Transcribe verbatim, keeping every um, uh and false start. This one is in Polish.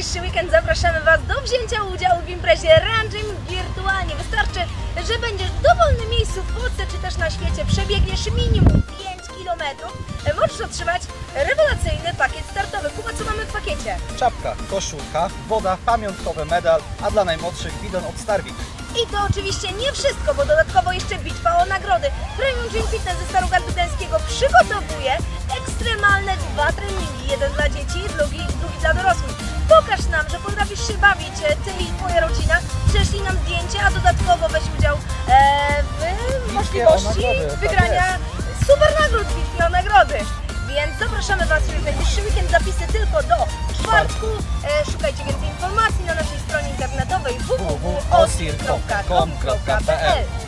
najbliższy weekend zapraszamy Was do wzięcia udziału w imprezie Run Gym wirtualnie. Wystarczy, że będziesz w dowolnym miejscu w Polsce czy też na świecie, przebiegniesz minimum pięć kilometrów, możesz otrzymać rewelacyjny pakiet startowy. Kuba, co mamy w pakiecie? Czapka, koszulka, woda, pamiątkowy medal, a dla najmłodszych bidon od Starwik. I to oczywiście nie wszystko, bo dodatkowo jeszcze bitwa o nagrody. Premium Gym Fitness ze Starogardu Gdańskiego przygotowuje ekstremalne dwa treningi. Jeden dla dzieci, drugi, drugi dla dorosłych. Pokaż nam, że potrafisz się bawić, Ty i Twoja rodzina. Prześlij nam zdjęcie, a dodatkowo weź udział e, w możliwości wygrania super nagród, bitwie o nagrody. Więc zapraszamy Was już w najbliższy weekend. Zapisy tylko do czwartku. E, szukajcie więcej informacji na naszej stronie internetowej w w w kropka osir kropka com kropka p l.